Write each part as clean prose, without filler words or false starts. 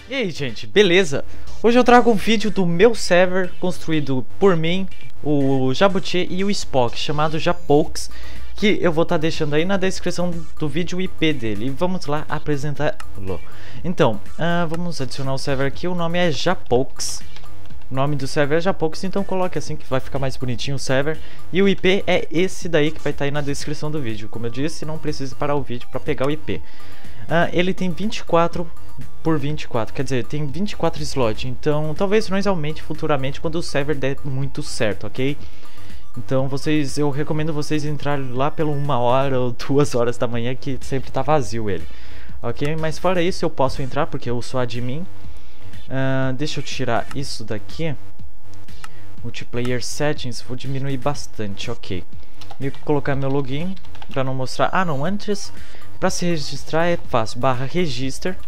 E aí, gente, beleza? Hoje eu trago um vídeo do meu server construído por mim, o Jabuti e o Spock, chamado Japox, que eu vou estar deixando aí na descrição do vídeo o IP dele. E vamos lá apresentá-lo. Então, vamos adicionar o server aqui, o nome é Japox. O nome do server é Japox, então coloque assim que vai ficar mais bonitinho o server. E o IP é esse daí que vai estar aí na descrição do vídeo. Como eu disse, não precisa parar o vídeo para pegar o IP. Ele tem 24 por 24, quer dizer, tem 24 slots, então talvez nós aumente futuramente quando o server der muito certo, ok? Então eu recomendo vocês entrarem lá pelo 1h ou 2h da manhã, que sempre tá vazio ele, ok? Mas fora isso eu posso entrar porque eu sou admin. Deixa eu tirar isso daqui, multiplayer settings, vou diminuir bastante, ok? E colocar meu login para não mostrar, não, antes, para se registrar é fácil, /register,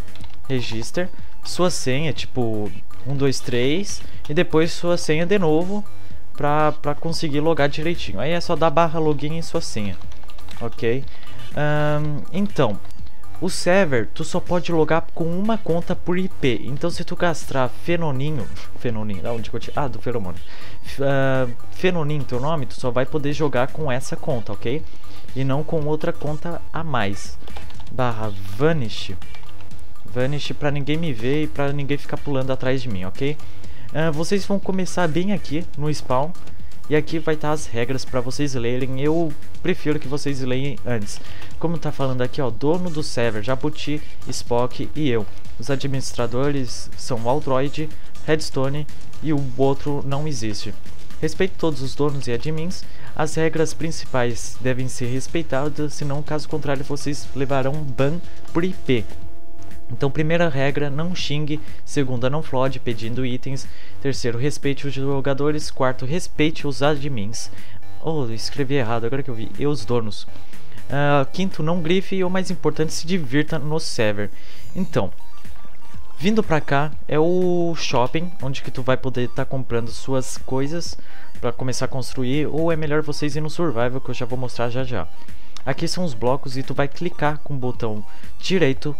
sua senha, tipo 123, e depois sua senha de novo pra conseguir logar direitinho. Aí é só dar /login e sua senha, ok? Então, o server tu só pode logar com uma conta por IP. Então se tu castrar Fenoninho, da onde que eu tirei? Do feromônio. Fenoninho, teu nome, tu só vai poder jogar com essa conta, ok? E não com outra conta a mais. /vanish pra ninguém me ver e pra ninguém ficar pulando atrás de mim, ok? Vocês vão começar bem aqui no spawn. E aqui vai estar as regras para vocês lerem. Eu prefiro que vocês leiam antes. Como tá falando aqui, ó, dono do server, Jabuti, Spock e eu. Os administradores são o Aldroid, Redstone e o outro não existe. Respeite todos os donos e admins. As regras principais devem ser respeitadas, senão caso contrário vocês levarão ban por IP. Então, primeira regra, não xingue. Segunda, não flode pedindo itens. Terceiro, respeite os jogadores. Quarto, respeite os admins. Escrevi errado, agora que eu vi. E os donos. Quinto, não grife. E o mais importante, se divirta no server. Então, vindo pra cá é o shopping, onde que tu vai poder estar comprando suas coisas para começar a construir. Ou é melhor vocês ir no survival, que eu já vou mostrar já já. Aqui são os blocos e tu vai clicar com o botão direito.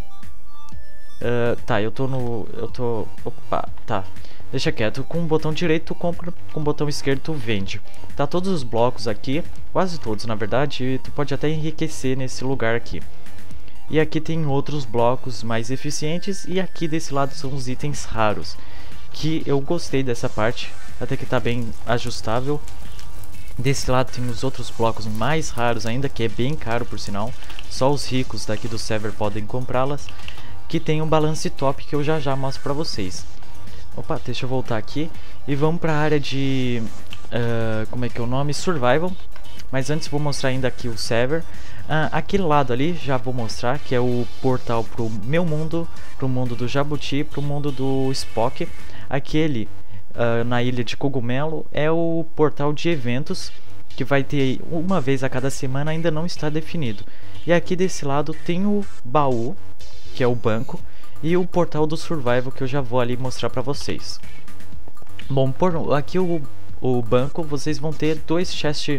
Deixa quieto. Com o botão direito tu compra, com o botão esquerdo tu vende. Tá todos os blocos aqui, quase todos na verdade, e tu pode até enriquecer nesse lugar aqui. E aqui tem outros blocos mais eficientes, e aqui desse lado são os itens raros, que eu gostei dessa parte, até que tá bem ajustável. Desse lado tem os outros blocos mais raros ainda, que é bem caro por sinal, só os ricos daqui do server podem comprá-las. Que tem um balance top que eu já mostro pra vocês. Deixa eu voltar aqui e vamos pra área de como é que é o nome? Survival. Mas antes vou mostrar ainda aqui o server. Aquele lado ali já vou mostrar, que é o portal pro meu mundo, pro mundo do Jabuti, pro mundo do Spock. Aquele na ilha de Cogumelo é o portal de eventos, que vai ter uma vez a cada semana, ainda não está definido. E aqui desse lado tem o baú, que é o banco, e o portal do survival, que eu já vou ali mostrar pra vocês. Bom, aqui o banco, vocês vão ter dois chest,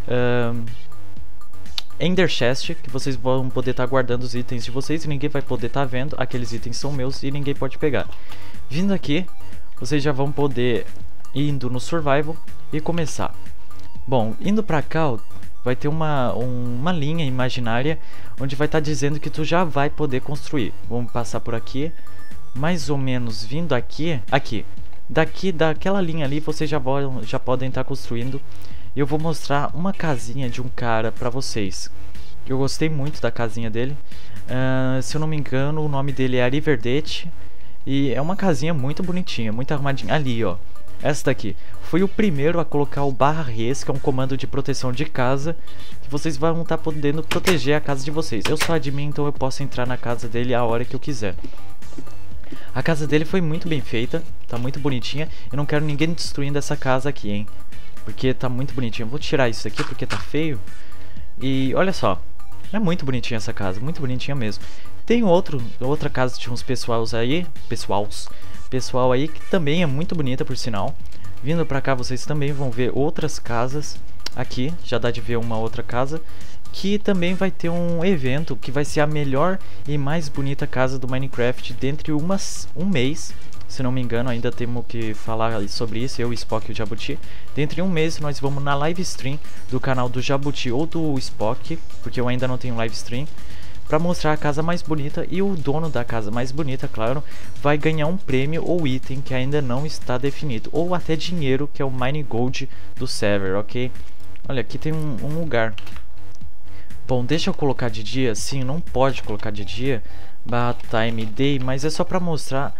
Ender Chest, que vocês vão poder estar guardando os itens de vocês e ninguém vai poder estar vendo. Aqueles itens são meus e ninguém pode pegar. Vindo aqui, vocês já vão poder indo no survival e começar. Bom, indo pra cá, vai ter uma linha imaginária onde vai estar dizendo que tu já vai poder construir. Vamos passar por aqui, mais ou menos vindo aqui. Daquela linha ali vocês já podem estar construindo. Eu vou mostrar uma casinha de um cara pra vocês. Eu gostei muito da casinha dele. Se eu não me engano, o nome dele é Ariverdete. E é uma casinha muito bonitinha, muito arrumadinha. Ali, ó. Essa daqui. Fui o primeiro a colocar o /res, que é um comando de proteção de casa, que vocês vão estar podendo proteger a casa de vocês. Eu sou admin, então eu posso entrar na casa dele a hora que eu quiser. A casa dele foi muito bem feita, tá muito bonitinha. Eu não quero ninguém destruindo essa casa aqui, hein, porque tá muito bonitinha. Eu vou tirar isso aqui porque tá feio. E olha só, é muito bonitinha essa casa, muito bonitinha mesmo. Tem outra casa de uns pessoal aí que também é muito bonita por sinal. Vindo pra cá vocês também vão ver outras casas. Aqui já dá de ver uma outra casa. que também vai ter um evento que vai ser a melhor e mais bonita casa do Minecraft dentro de um mês. Se não me engano, ainda temos que falar sobre isso, eu, o Spock e o Jabuti. Dentro de um mês nós vamos na live stream do canal do Jabuti ou do Spock, porque eu ainda não tenho live stream, para mostrar a casa mais bonita, e o dono da casa mais bonita, claro, vai ganhar um prêmio ou item que ainda não está definido, ou até dinheiro, que é o Mine Gold do server, ok? Olha, aqui tem um lugar. Bom, deixa eu colocar de dia. Sim, não pode colocar de dia, time day, mas é só para mostrar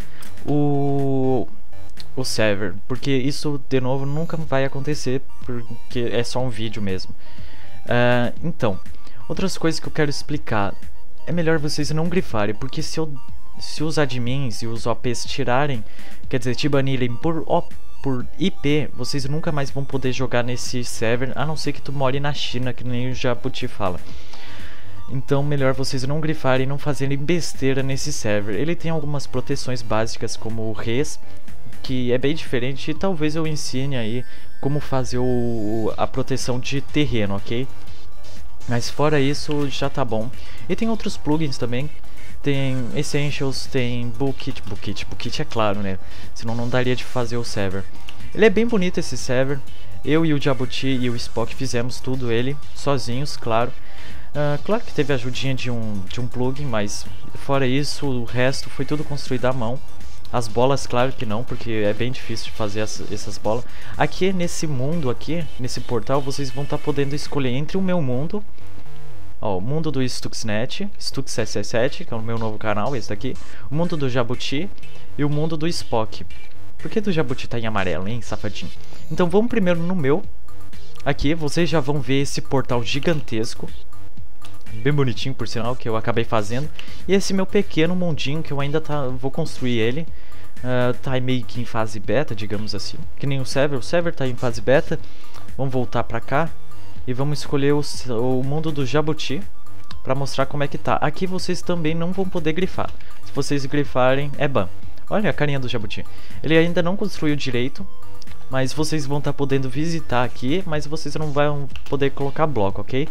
o server, porque isso de novo nunca vai acontecer, porque é só um vídeo mesmo. Então, outras coisas que eu quero explicar, é melhor vocês não grifarem, porque se os admins e os OPs tirarem, quer dizer, te banirem por IP, vocês nunca mais vão poder jogar nesse server, a não ser que tu more na China, que nem o Jabuti fala. Então melhor vocês não grifarem e não fazerem besteira nesse server. Ele tem algumas proteções básicas como o res, que é bem diferente, e talvez eu ensine aí como fazer a proteção de terreno, ok? Mas fora isso já tá bom. E tem outros plugins também. Tem Essentials, tem Bookit é claro, né? Senão não daria de fazer o server. Ele é bem bonito esse server. Eu e o Jabuti e o Spock fizemos tudo ele, sozinhos, claro. Claro que teve a ajudinha de um plugin, mas fora isso, o resto foi tudo construído à mão. As bolas, claro que não, porque é bem difícil de fazer essas bolas. Aqui nesse mundo, aqui nesse portal, vocês vão estar podendo escolher entre o meu mundo, ó, o mundo do Stuxnet, Stux777, que é o meu novo canal, esse daqui, o mundo do Jabuti e o mundo do Spock. Por que do Jabuti tá em amarelo, hein, safadinho? Então vamos primeiro no meu. Aqui vocês já vão ver esse portal gigantesco, bem bonitinho por sinal, que eu acabei fazendo. E esse meu pequeno mundinho que eu ainda vou construir ele. Tá meio que em fase beta, digamos assim, que nem o server tá em fase beta. Vamos voltar pra cá e vamos escolher o mundo do Jabuti pra mostrar como é que tá. Aqui vocês também não vão poder grifar. Se vocês grifarem, é ban. Olha a carinha do Jabuti. Ele ainda não construiu direito, mas vocês vão estar podendo visitar aqui, mas vocês não vão poder colocar bloco, ok?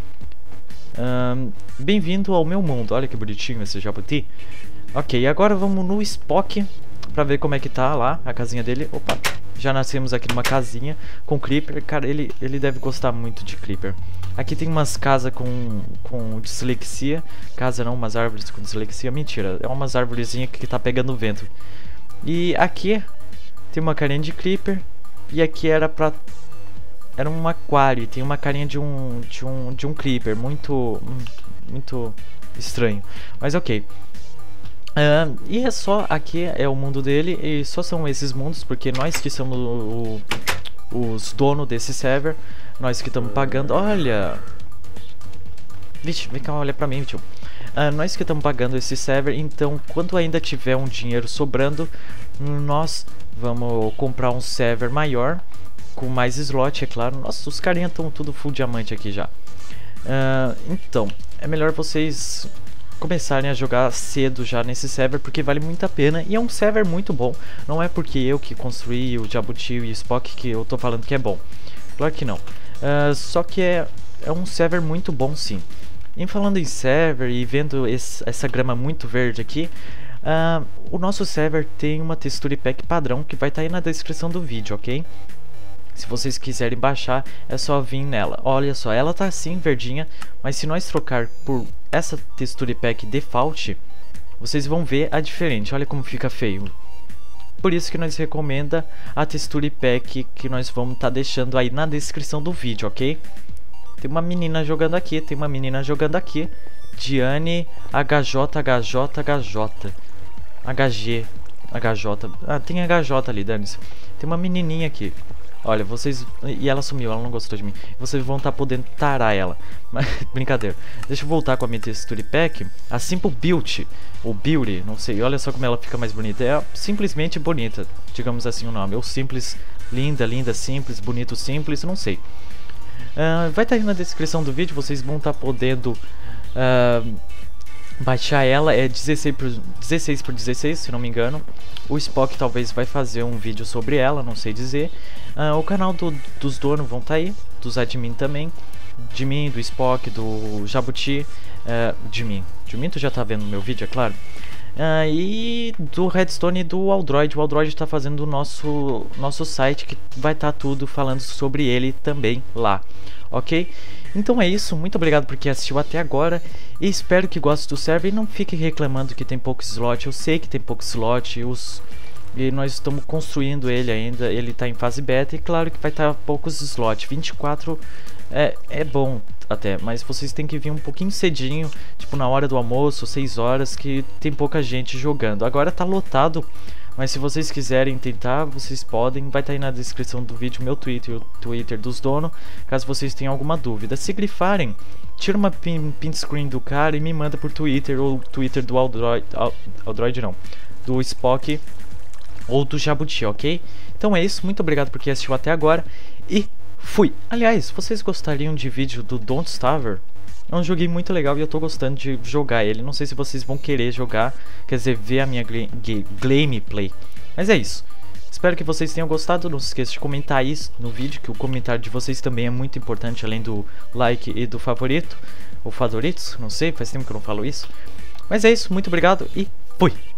Bem-vindo ao meu mundo. Olha que bonitinho esse Jabuti. Ok, agora vamos no Spock pra ver como é que tá lá a casinha dele. Opa, já nascemos aqui numa casinha com Creeper. Cara, ele deve gostar muito de Creeper. Aqui tem umas casas com dislexia. Casa não, umas árvores com dislexia. Mentira, é umas árvorezinhas que tá pegando vento. E aqui tem uma carinha de Creeper. E aqui era um aquário, tem uma carinha de um Creeper, muito estranho, mas ok. E é só, aqui é o mundo dele, e só são esses mundos, porque nós que somos os donos desse server, nós que estamos pagando, olha... Vixe, vem cá, olha pra mim, tio. Nós que estamos pagando esse server, então quando ainda tiver um dinheiro sobrando, nós vamos comprar um server maior, com mais slot, é claro. Nossa, os carinha estão tudo full diamante aqui já. Então, é melhor vocês começarem a jogar cedo já nesse server, porque vale muito a pena. E é um server muito bom. Não é porque eu que construí o Jabuti e o Spock que eu tô falando que é bom. Claro que não. Só que é um server muito bom, sim. E falando em server e vendo essa grama muito verde aqui, o nosso server tem uma texture pack padrão que vai estar aí na descrição do vídeo, ok? Se vocês quiserem baixar, é só vir nela. Olha só, ela tá assim, verdinha, mas se nós trocar por essa texture pack default, vocês vão ver a diferente. Olha como fica feio. Por isso que nós recomenda a texture pack que nós vamos estar deixando aí na descrição do vídeo, ok? Tem uma menina jogando aqui, tem uma menina jogando aqui. Diane HJ. Tem HJ ali, dane-se. Tem uma menininha aqui. Olha, vocês... E ela sumiu, ela não gostou de mim. Vocês vão estar podendo tarar ela. Mas, brincadeira. Deixa eu voltar com a minha texture pack. A Simple Beauty, ou Beauty, não sei. Olha só como ela fica mais bonita. É simplesmente bonita, digamos assim o nome. Ou simples, linda, simples, bonito, simples, não sei. Vai estar aí na descrição do vídeo. Vocês vão estar podendo... baixar ela, é 16 por 16, se não me engano. O Spock talvez vai fazer um vídeo sobre ela, não sei dizer. O canal dos donos vão estar aí, dos admin também. de mim, do Spock, do Jabuti, de mim, tu já tá vendo no meu vídeo, é claro. E do Redstone e do Aldroid. O Aldroid está fazendo o nosso site, que vai estar tudo falando sobre ele também lá, ok? Então é isso, muito obrigado por quem assistiu até agora e espero que goste do server e não fique reclamando que tem pouco slot. Eu sei que tem pouco slot e nós estamos construindo ele ainda, ele está em fase beta e claro que vai estar poucos slots. 24 é bom até, mas vocês têm que vir um pouquinho cedinho, tipo na hora do almoço, 6 horas, que tem pouca gente jogando. Agora tá lotado, mas se vocês quiserem tentar, vocês podem. Vai estar aí na descrição do vídeo meu Twitter e o Twitter dos donos, caso vocês tenham alguma dúvida. Se grifarem, tira uma print screen do cara e me manda por Twitter, ou Twitter do Aldroid não, do Spock ou do Jabuti, ok? Então é isso, muito obrigado por quem assistiu até agora e fui! Aliás, vocês gostariam de vídeo do Don't Starve? É um joguinho muito legal e eu tô gostando de jogar ele. Não sei se vocês vão querer jogar, quer dizer, ver a minha gameplay. Mas é isso. Espero que vocês tenham gostado. Não se esqueça de comentar isso no vídeo, que o comentário de vocês também é muito importante, além do like e do favorito. Ou favoritos, não sei, faz tempo que eu não falo isso. Mas é isso, muito obrigado e fui!